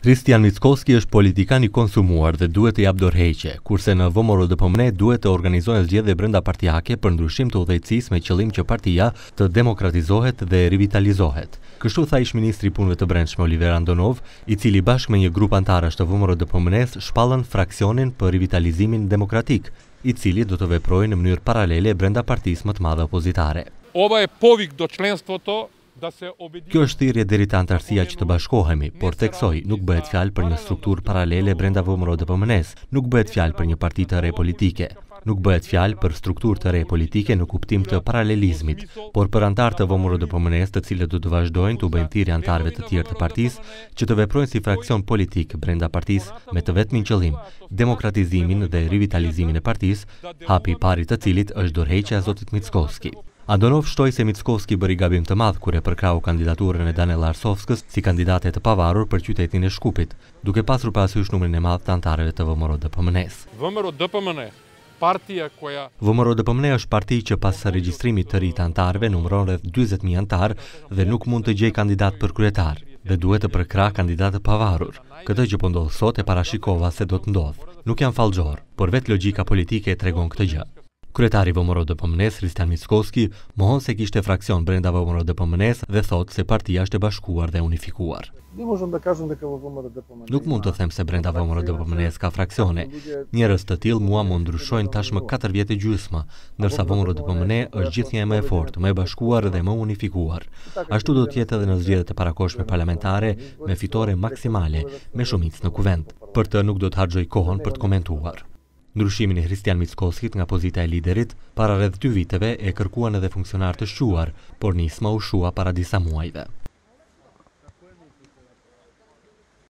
Hristian Mickoski është politikan I konsumuar dhe duhet të jap dorëheqje, kurse në VMRO-DPM duhet të organizohen zgjedhje brenda partijake për ndryshim të udhëheqësisë me qëllim që partia të demokratizohet dhe rivitalizohet. Kështu tha ish-ministri I punëve të brendshme Oliver Andonov, I cili bashkë me një grup antarësh të VMRO-DPM-s shpallën fraksionin për rivitalizimin demokratik, I cili do të veprojë në mënyrë paralele brenda partisë më të madhe opozitare. Ova je povik do členstvoto. Kjo është thirrje deri te antarësia që të bashkohemi, por theksoi, nuk bëhet fjalë për një strukturë paralele brenda VMRO-DPM-s, nuk bëhet fjalë për një parti të re politike, nuk bëhet fjalë për strukturë të re politike në kuptim të paralelizmit, por për antarë të VMRO-DPM-s, të cilët do të vazhdojnë të bëjnë thirrje antarëve të tjerë të partisë që të veprojnë si fraksion politik brenda partisë me të vetmin qëllim, demokratizimin dhe rivitalizimin e partisë, hapi I parë I të cilit është dorëheqja e zotit Mickoski. Andonov shtoi se Mickoski bëri gabim të madh kur e përkrau kandidaturën e Danela Arsovskës si kandidate të pavarur për qytetin e Shkupit, duke pasur parasysh numrin e madh të antarëve të VMRO-DPM-s. VMRO-DPM është parti që pas regjistrimit të ri të antarëve numëron rreth 40.000 antarë dhe nuk mund të gjejë kandidat për kryetar dhe duhet të përkrah kandidat të pavarur. Këtë që po ndodh sot e parashikova se do të ndodh. Nuk jam fallxor, por vetë logjika politike e tregon këtë gjë. Kryetari I VMRO-DPM-s, Hristian Mickoski, mohon se kishte fraksion brenda VMRO-DPM-s dhe thot se partia është e bashkuar dhe unifikuar. Nuk mund të them se brenda VMRO-DPM-s ka fraksione. Njerëz të tillë mua më ndryshojnë tashmë 4 vjet e gjysmë, ndërsa VMRO-DPM është gjithnjë më e fortë, më e bashkuar dhe më unifikuar. Ashtu do të jetë edhe në zgjedhjet e parakohshme parlamentare me fitore maksimale, me shumicë në kuvend. Për të nuk do të harxoj kohën për të komentuar. Ndryshimin e Hristian Mickoskit nga pozita e liderit para rreth 2 viteve e kërkuan edhe funksionar të shquar, por nisma u shua para disa muajve.